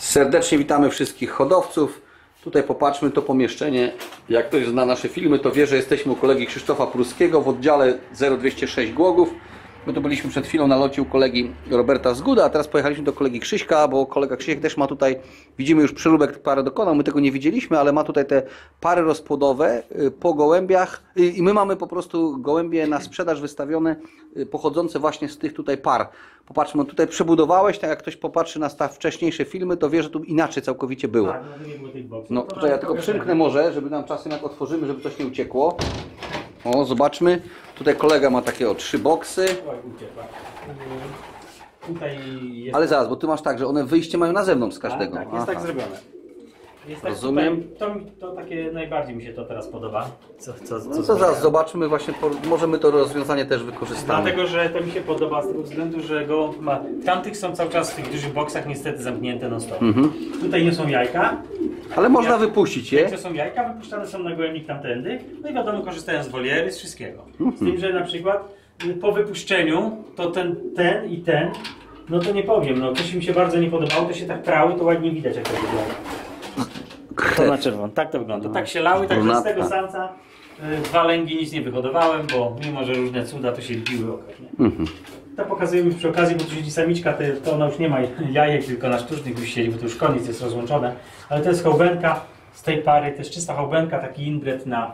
Serdecznie witamy wszystkich hodowców. Tutaj popatrzmy to pomieszczenie. Jak ktoś zna nasze filmy, to wie, że jesteśmy u kolegi Krzysztofa Pruskiego w oddziale 0206 Głogów. My tu byliśmy przed chwilą na locie u kolegi Roberta Zguda, a teraz pojechaliśmy do kolegi Krzyśka, bo kolega Krzysiek też ma tutaj, widzimy już przyróbek parę dokonał, my tego nie widzieliśmy, ale ma tutaj te pary rozpłodowe po gołębiach i my mamy po prostu gołębie na sprzedaż wystawione, pochodzące właśnie z tych tutaj par. Popatrzmy, tutaj przebudowałeś, tak jak ktoś popatrzy na wcześniejsze filmy, to wie, że tu inaczej całkowicie było. Tak, no nie było tych boksów. No tutaj ja tylko przymknę może, żeby nam czasem jak otworzymy, żeby coś nie uciekło. O, zobaczmy. Tutaj kolega ma takie 3 boksy. Oj, uciekła. Tutaj jest... Ale zaraz, bo ty masz tak, że one wyjście mają na zewnątrz z każdego. Tak, jest tak zrobione. Jest tak Rozumiem. tutaj, to takie najbardziej mi się to teraz podoba. No to zaraz zobaczymy, właśnie możemy to rozwiązanie też wykorzystać. Dlatego, że to mi się podoba z tego względu, że go ma... W tamtych są cały czas w tych dużych boksach niestety zamknięte non stop. Tutaj nie są jajka. Ale można wypuścić je. To są jajka, wypuszczane są na gołębnik tamtędy. No i wiadomo, korzystają z woliery, z wszystkiego. Z tym, że na przykład po wypuszczeniu to ten i ten, no to nie powiem, no coś mi się bardzo nie podobało, to się tak prały, to ładnie widać jak to wygląda. To na czerwono, tak to wygląda. Tak się lały, także z tego samca 2 lęgi nic nie wyhodowałem, bo mimo, że różne cuda to się biły okropnie. To pokazujemy przy okazji, bo tu siedzi samiczka, to ona już nie ma jajek, tylko na sztucznych już siedzi, bo to już koniec jest rozłączone. Ale to jest hołbenka z tej pary, to jest czysta hołbenka, taki inbred na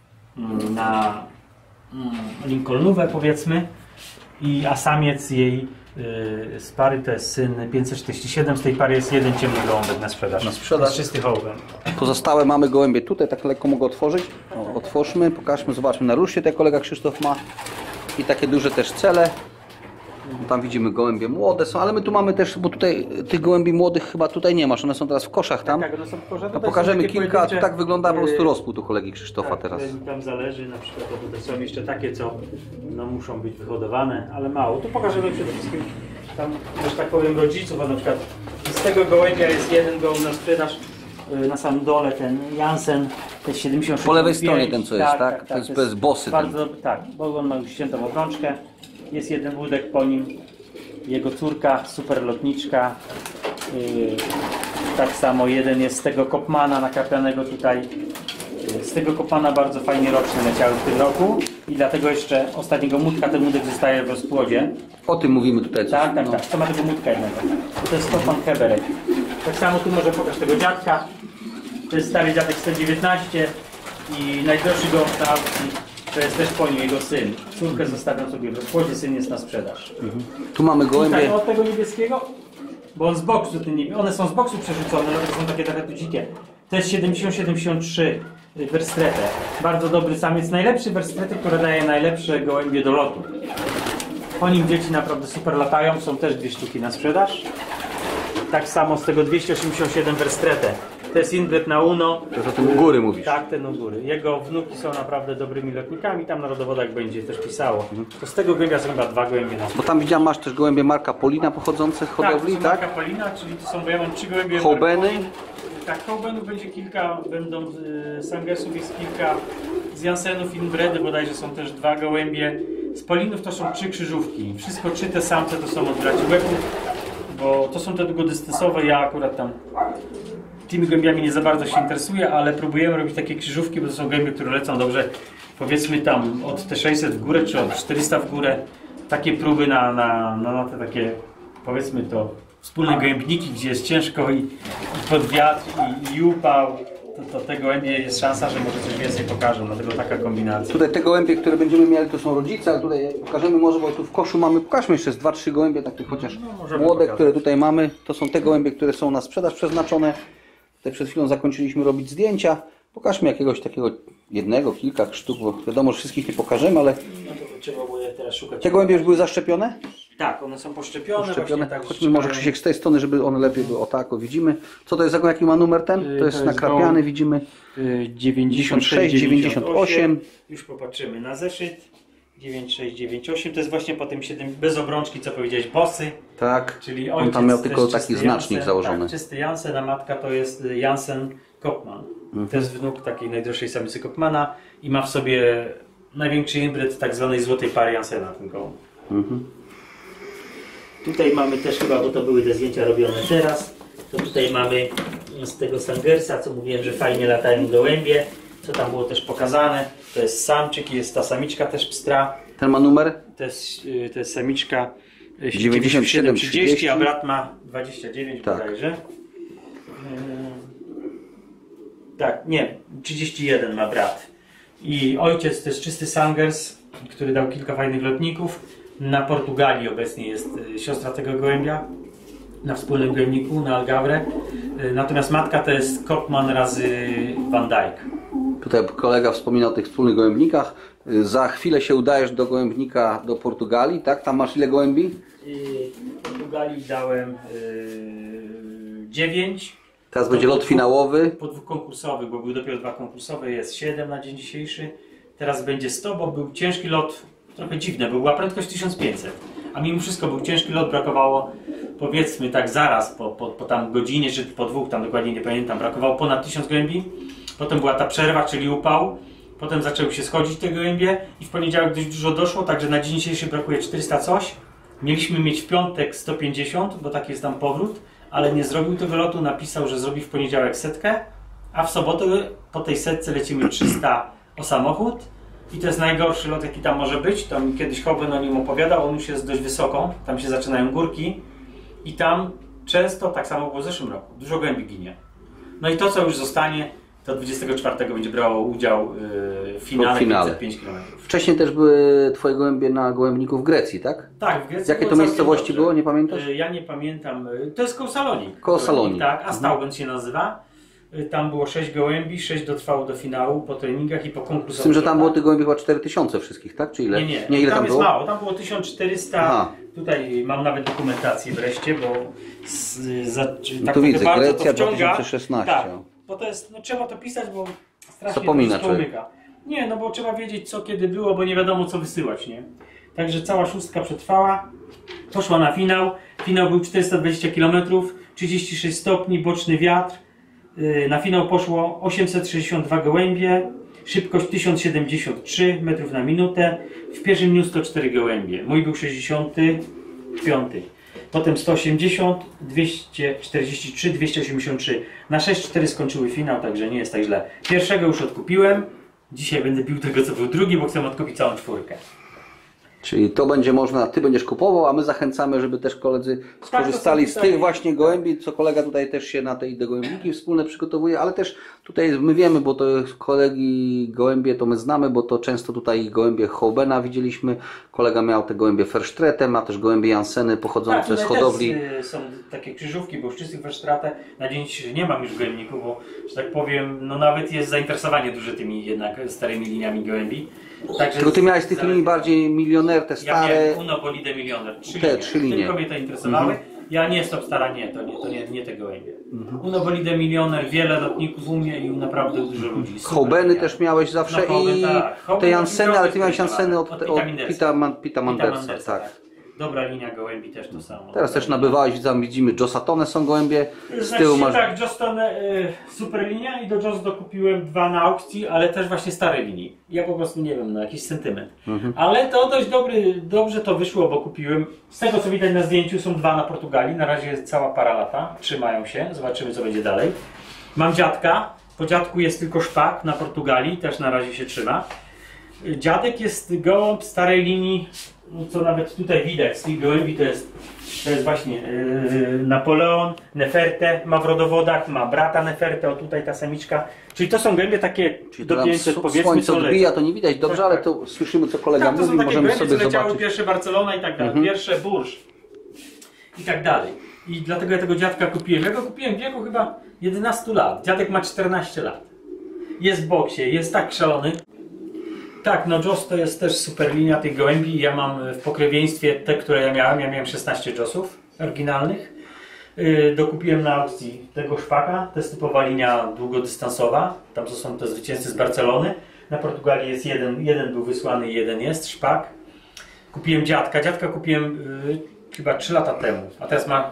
Lincolnówę powiedzmy. A samiec jej z pary to jest syn 547, z tej pary jest jeden ciemny gołąbek na sprzedaż. To jest czysty hołben. Pozostałe mamy gołębie tutaj, tak lekko mogę otworzyć. O, otwórzmy, pokażmy, zobaczmy na ruszcie, tutaj kolega Krzysztof ma. I takie duże też cele. Tam widzimy gołębie młode są, ale my tu mamy też, bo tutaj tych gołębi młodych chyba tutaj nie masz, one są teraz w koszach tam. Tak, one są w koszach. A pokażemy kilka, a tu tak wygląda po prostu rozpół tu kolegi Krzysztofa tak, teraz. Tam zależy, na przykład tutaj są jeszcze takie, co no, muszą być wyhodowane, ale mało. Tu pokażemy przede wszystkim tam, że tak powiem, rodziców, a na przykład z tego gołębia jest jeden gołąb na sprzedaż. Na samym dole ten Jansen, to jest 76. Po lewej stronie ten co jest, tak? To jest bossy bardzo, tak, bo on ma już ściętą obrączkę. Jest jeden wódek po nim, jego córka, super lotniczka. Tak samo jeden jest z tego Kopmana nakrapianego tutaj. Z tego Kopmana bardzo fajnie roczne leciały w tym roku i dlatego jeszcze ostatniego młódka, ten młódek zostaje w rozpłodzie. O tym mówimy tutaj. Tak, tak, tak. To ma tego młódka jednego. To jest Kopman Heberek. Tak samo tu może pokaż tego dziadka. To jest stary dziadek 119 i najdroższy go na aukcji. To jest też po nim jego syn. Córkę zostawiam sobie w rozpłodzie, syn jest na sprzedaż. Tu mamy gołębie. Tak, od tego niebieskiego, bo on z boksu, one są z boksu przerzucone, dlatego są takie trochę tu dzikie. To jest 70-73 werstretę. Bardzo dobry samiec, najlepszy werstrety, które daje najlepsze gołębie do lotu. Po nim dzieci naprawdę super latają, są też 2 sztuki na sprzedaż. Tak samo z tego 287 werstretę. To jest inbred na Uno. To jest o tym u góry mówisz. Tak, ten u góry. Jego wnuki są naprawdę dobrymi lotnikami, tam na rodowodach będzie też pisało. To z tego gołębia są chyba 2 gołębie na Bo tam widziałem, masz też gołębie Marka Polina pochodzące z hodowli, tak? tak? Marka Polina, czyli to są, bo ja mam 3 gołębie. Hołbeny. Tak, hołbenów będzie kilka, będą Sangersów jest kilka, z Jansenów inbredy bodajże są też 2 gołębie. Z Polinów to są 3 krzyżówki. Wszystko 3 te samce to są od braci łebów, bo to są te długodystansowe, ja akurat tam tymi gołębiami nie za bardzo się interesuję, ale próbujemy robić takie krzyżówki, bo to są gołębie, które lecą dobrze, powiedzmy tam od T600 w górę, czy od 400 w górę. Takie próby na te takie, powiedzmy to, wspólne gołębniki, gdzie jest ciężko i pod wiatr i upał, to te gołębie jest szansa, że może coś więcej pokażą, dlatego taka kombinacja. Tutaj te gołębie, które będziemy mieli, to są rodzice, ale tutaj pokażemy może, bo tu w koszu mamy, pokażmy jeszcze 2-3 gołębie, takie chociaż młode, pokazać. które tutaj mamy. To są te gołębie, które są na sprzedaż przeznaczone. Tutaj przed chwilą zakończyliśmy robić zdjęcia. Pokażmy jakiegoś takiego jednego, kilka sztuk, bo wiadomo, że wszystkich nie pokażemy, ale... No to trzeba było teraz szukać. Te gołębie już były zaszczepione? Tak, one są poszczepione. Tak, chodźmy może Krzysiek z tej strony, żeby one lepiej były. O tak, o widzimy. Co to jest, jaki ma numer ten? To jest nakrapiany, widzimy. 96, 98. Już popatrzymy na zeszyt. 9698 to jest właśnie po tym 7 bez obrączki, co powiedziałeś, bossy. Tak. Czyli on tam miał tylko taki znacznik Jansen, założony. Tak, czysty Jansen, a matka to jest Jansen Kopman. To jest wnuk takiej najdroższej samicy Kopmana i ma w sobie największy inbred tak zwanej złotej pary Jansena. Ten gołąb. Tutaj mamy też chyba, bo to były te zdjęcia robione teraz. To tutaj mamy z tego Sangersa, co mówiłem, że fajnie latają gołębie, co tam było też pokazane. To jest samczyk, jest ta samiczka też pstra. Ten ma numer? To jest samiczka 9730, a brat ma 29 tak. bodajże. Tak, nie, 31 ma brat. I ojciec to jest czysty Sangers, który dał kilka fajnych lotników. Na Portugalii obecnie jest siostra tego gołębia, na wspólnym gołębniku, na Algarve. Natomiast matka to jest Kopman razy Van Dijk. Tutaj kolega wspominał o tych wspólnych gołębnikach. Za chwilę się udajesz do gołębnika do Portugalii, tak? Tam masz ile gołębi? W Portugalii dałem 9. Teraz będzie lot finałowy. Po 2 konkursowych, bo były dopiero 2 konkursowe, jest 7 na dzień dzisiejszy. Teraz będzie 100, bo był ciężki lot, trochę dziwne, bo była prędkość 1500. A mimo wszystko był ciężki lot, brakowało, powiedzmy tak zaraz, po tam godzinie, czy po 2, tam dokładnie nie pamiętam, brakowało ponad 1000 gołębi. Potem była ta przerwa, czyli upał. Potem zaczęły się schodzić te gołębie i w poniedziałek dość dużo doszło, także na dzień dzisiejszy brakuje 400 coś. Mieliśmy mieć w piątek 150, bo taki jest tam powrót, ale nie zrobił tego lotu, napisał, że zrobi w poniedziałek 100, a w sobotę po tej 100 lecimy 300 o samochód i to jest najgorszy lot, jaki tam może być. Tam kiedyś Hoben o nim opowiadał, on już jest dość wysoko, tam się zaczynają górki i tam często, tak samo było w zeszłym roku, dużo gołębi ginie. No i to, co już zostanie, to 24 będzie brało udział w finale 505 km. Wcześniej też były twoje gołębie na gołębniku w Grecji, tak? Tak, w Grecji. Jakie to miejscowości było, nie pamiętasz? Ja nie pamiętam. To jest koło Salonik. Koło Salonik. Tak, Astauben się nazywa. Tam było 6 gołębi, 6 dotrwało do finału po treningach i po konkursie. Z tym, że tam było tych gołębi chyba 4000 wszystkich, tak? Czy ile? Nie, ile tam jest było? mało. Tam było 1400. Aha. Tutaj mam nawet dokumentację wreszcie, bo tak tu widzę, Grecja 2016. Tak, bo to jest, no trzeba to pisać, bo strasznie Zapomina to umyka. Nie, no bo trzeba wiedzieć, co kiedy było, bo nie wiadomo, co wysyłać, nie? Także cała szóstka przetrwała, poszła na finał. Finał był 420 km, 36 stopni, boczny wiatr. Na finał poszło 862 gołębie, szybkość 1073 metrów na minutę. W pierwszym dniu 104 gołębie. Mój był 65. Potem 180, 243, 283. Na 6-4 skończyły finał, także nie jest tak źle. Pierwszego już odkupiłem. Dzisiaj będę pił tego, co był drugi, bo chcę odkupić całą 4. Czyli to będzie można, ty będziesz kupował, a my zachęcamy, żeby też koledzy skorzystali z tych właśnie gołębi, co kolega tutaj też się na te gołębniki wspólne przygotowuje, ale też tutaj my wiemy, bo to kolegi gołębie to my znamy, bo to często tutaj gołębie Hobena widzieliśmy, kolega miał te gołębie Verstraete, ma też gołębie Janseny pochodzące z hodowli. Są takie krzyżówki, bo w czystych Verstraete na dzień dzisiejszy nie mam już gołębników, bo że tak powiem, no nawet jest zainteresowanie duże tymi jednak starymi liniami gołębi. Także tylko ty miałeś z tych linii bardziej milioner, te stare. Ja miałem Uno Bolide Milioner, 3 linie. Tylko mnie to interesowały. Ja nie Stop Stara, nie te gołębie. Uno Bolide Milioner, wiele lotników umie i naprawdę dużo ludzi. Hobeny też miałeś zawsze i tak. Te Janseny, ale ty miałeś Janseny od Pita Mandersa. Tak. Dobra linia gołębi też to samo. Teraz też nabywałeś, widzimy Jossatone są gołębie. Z tyłu masz... Tak, Jossatone super linia i do Joss dokupiłem 2 na aukcji, ale też właśnie stare linii. Ja po prostu nie wiem, na jakiś sentyment. Ale to dość dobrze to wyszło, bo kupiłem. Z tego co widać na zdjęciu są 2 na Portugalii. Na razie jest cała para lata. Trzymają się, zobaczymy co będzie dalej. Mam dziadka. Po dziadku jest tylko szpak na Portugalii, też na razie się trzyma. Dziadek jest gołąb starej linii, co nawet tutaj widać z tych gołębi, to jest właśnie Napoleon, Neferte, ma w rodowodach, ma brata Neferte, o tutaj ta samiczka. Czyli to są gołębie takie czyli do 500 powiedzmy. Słońce odbija, to nie widać dobrze, tak, ale to słyszymy co kolega mówi, możemy sobie zobaczyć. Pierwsze Barcelona i tak dalej, pierwsze Bourges i tak dalej. I dlatego ja tego dziadka kupiłem. Ja go kupiłem w wieku chyba 11 lat. Dziadek ma 14 lat. Jest w boksie, jest tak szalony. Tak, no Joss to jest też super linia tych gołębi. Ja mam w pokrewieństwie te, które ja miałem 16 Jossów oryginalnych. Dokupiłem na aukcji tego szpaka. To jest typowa linia długodystansowa. Tam to są te zwycięzcy z Barcelony. Na Portugalii jest jeden był wysłany i jeden jest szpak. Kupiłem dziadka. Dziadka kupiłem chyba 3 lata temu, a teraz ma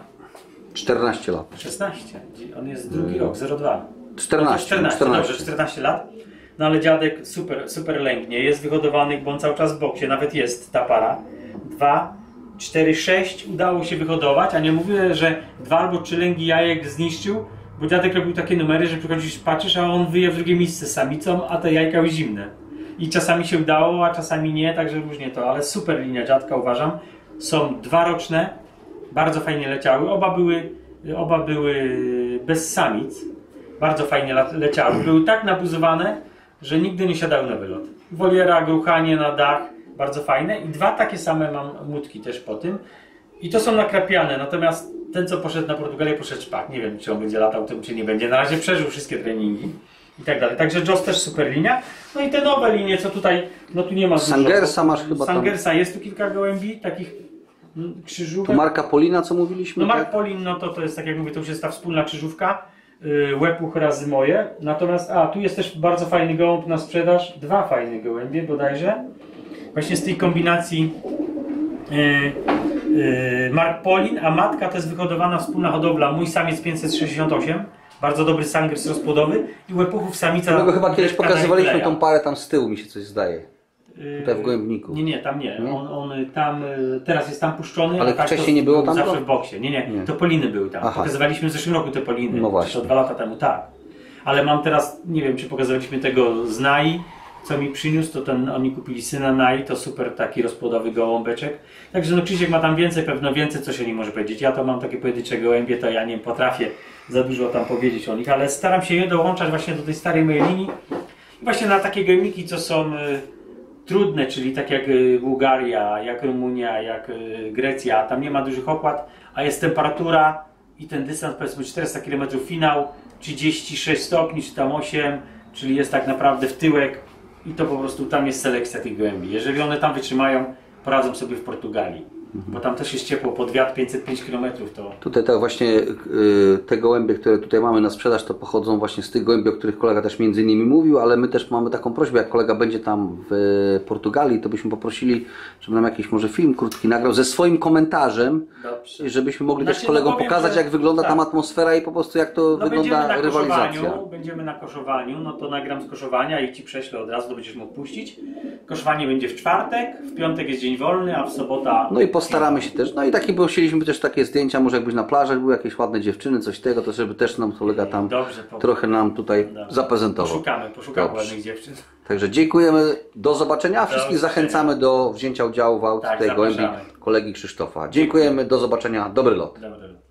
14 lat. 16. On jest drugi rok, 02. 14. Dobrze, 14 lat. No ale dziadek super lęgnie, jest wyhodowany, bo on cały czas w boksie, nawet jest ta para. 2 4-6 udało się wyhodować, a nie mówię, że 2 albo 3 lęgi jajek zniszczył, bo dziadek robił takie numery, że przychodzisz, patrzysz, a on wyje w drugie miejsce z samicą, a te jajka były zimne. I czasami się udało, a czasami nie, także różnie to, ale super linia dziadka uważam. Są 2-roczne, bardzo fajnie leciały, oba były bez samic, bardzo fajnie leciały, były tak nabuzowane, że nigdy nie siadały na wylot. Woliera, gruchanie na dach, bardzo fajne i 2 takie same mam młódki też po tym i to są nakrapiane, natomiast ten co poszedł na Portugalię poszedł szpak, nie wiem czy on będzie latał tym czy nie będzie, na razie przeżył wszystkie treningi i tak dalej, także Joss też super linia, no i te nowe linie co tutaj, no tu nie ma dużo. Sangersa masz chyba tam. Sangersa jest tu kilka gołębi, takich krzyżówek. Tu Marka Polina co mówiliśmy? No Mark tak? Polin, no to jest tak jak mówię, to już jest ta wspólna krzyżówka, łepuch razy moje, natomiast, tu jest też bardzo fajny gołąb na sprzedaż, 2 fajne gołębie bodajże, właśnie z tej kombinacji Mark Polin, a matka to jest wyhodowana wspólna hodowla, mój samiec 568, bardzo dobry sangers rozpłodowy i łepuchów samica. No chyba kiedyś pokazywaliśmy tą parę tam z tyłu, mi się coś zdaje. Tutaj w Gołębniku. Nie, tam nie. On tam, teraz jest tam puszczony. Ale tak wcześniej nie było tam? Zawsze w boksie. Nie. To poliny były tam. Aha. Pokazywaliśmy w zeszłym roku te poliny. No właśnie. To 2 lata temu, tak. Ale mam teraz, nie wiem czy pokazywaliśmy tego z Nai, co mi przyniósł, to oni kupili syna Nai, to super taki rozpłodowy gołąbeczek. Także no Krzysiek ma tam pewno więcej coś o nim może powiedzieć. Ja to mam takie pojedyncze gołębie, to ja nie potrafię za dużo tam powiedzieć o nich, ale staram się je dołączać właśnie do tej starej mojej linii. I właśnie na takie gołębniki, co są trudne, czyli tak jak Bułgaria, jak Rumunia, jak Grecja, tam nie ma dużych opłat, a jest temperatura i ten dystans powiedzmy 400 km finał, 36 stopni czy tam 8, czyli jest tak naprawdę w tyłek i to po prostu tam jest selekcja tych gołębi. Jeżeli one tam wytrzymają, poradzą sobie w Portugalii. Bo tam też jest ciepło, pod wiatr 505 km to... Tutaj tak właśnie te gołębie, które tutaj mamy na sprzedaż, to pochodzą właśnie z tych gołębi, o których kolega też między innymi mówił, ale my też mamy taką prośbę, jak kolega będzie tam w Portugalii, to byśmy poprosili, żeby nam jakiś może film krótki nagrał ze swoim komentarzem, Dobrze. żebyśmy mogli Znaczy, też kolegom powiem, pokazać, że- jak wygląda tak. tam atmosfera i po prostu jak to wygląda rywalizacja. Będziemy na koszowaniu, no to nagram z koszowania i Ci prześlę od razu, to będziesz mógł puścić. Koszowanie będzie w czwartek, w piątek jest dzień wolny, a w sobota... No i postaramy się też, no i taki prosiliśmy też takie zdjęcia, może jakbyś na plażach były jakieś ładne dziewczyny, coś tego, to żeby też nam kolega tam Dobrze, trochę nam tutaj Dobrze. zaprezentował. Poszukamy Dobrze. ładnych dziewczyn. Także dziękujemy, do zobaczenia, a wszystkich Do zachęcamy do wzięcia udziału w aukcji Tak, tej gołębi zapraszamy. kolegi Krzysztofa. Dziękujemy, do zobaczenia, dobry lot. Dobry.